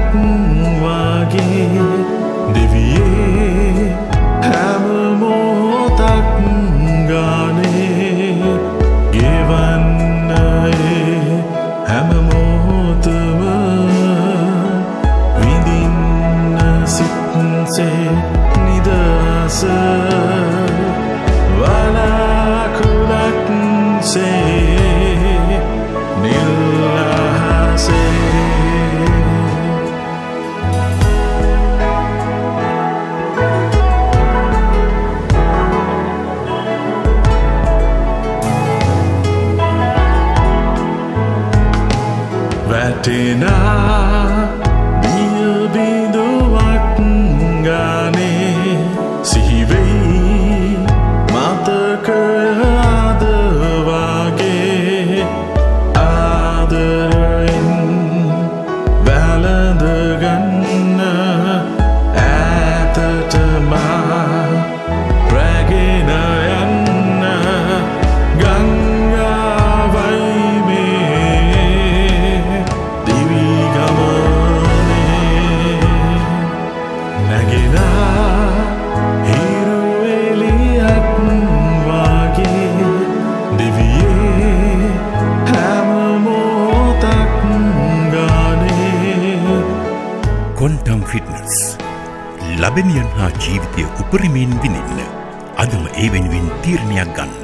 වගේ දෙවියේ හැම මොහොතක් ගානේ ගෙවන්න හැම මොහොතම විඳින්න සිත්සේ නිදහස වලාකුලක් සේ නිල්හසේ වැටෙනා දිය බිඳුවක් ගානේ සිහිවෙයි මතකය අද වගේ ආදරෙන් වැළඳගන්න ඈතටම රැගෙන යන්න ගංගාවයි මේ දිවි ගමනේ නැගෙනා හිරු එළියක් වගේ දිවියේ හැම මොහොතක් ගානේ ක්වොන්ටම් ෆිට්නස් ලබනියන් හා ජීවිතය උපරිමයෙන් විඳින්න අදම ඒ වෙනුවෙන් තීරණයක් ගන්න.